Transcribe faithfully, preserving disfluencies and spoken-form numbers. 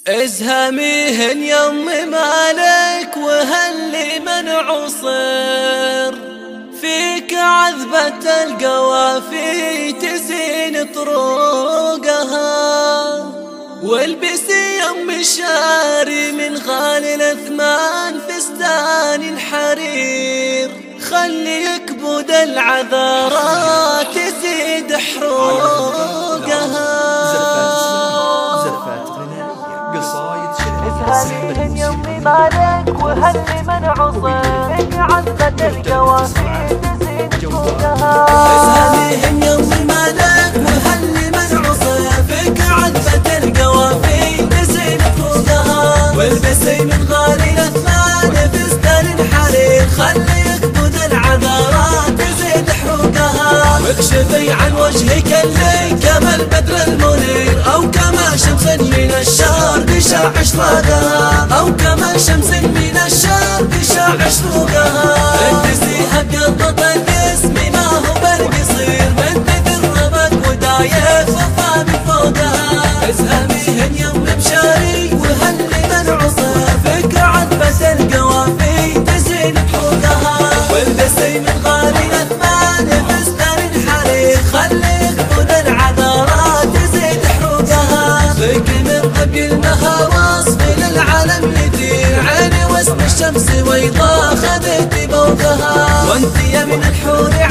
ازهميهن يمي مالك وهاللي منع صير فيك عذبة القوافي تزين طروقها، والبسي يمي شاري من غالي الاثمان فستان حرير، خلي يكبد العذارات تزيد حروقها. ازهميهن يمي مالك وهاللي منع صير فيك عذبة القوافي تزين طروقها. ازهميهن يمي مالك وهاللي منع صير فيك عذبة القوافي تزين طروقها، والبسي من غالي الاثمان فستان حرير، خلي يكبد العذارات تزيد حروقها، واكشفي عن وجهك اللي كما البدر المنير، او كما شمس من الشهر تشع اشراقها، او كما شمس من الشهر تشع اشراقها. التسيها بقطة الجسم ما هو بالقصير، من تدربك ودايف وفا من فوقها. ازهميهن يم بشاري وهاللي منع صير فيك عذبة القوافي تزين حروقها، والبسي من غالي الاثمان فستان حرير، خلي يكبد العذارات تزيد حروقها. فيك من ابي النهار وصف للعالم يدير، عيني واسم الشمس ويضا خذيتي فوقها، وانت يا من الحور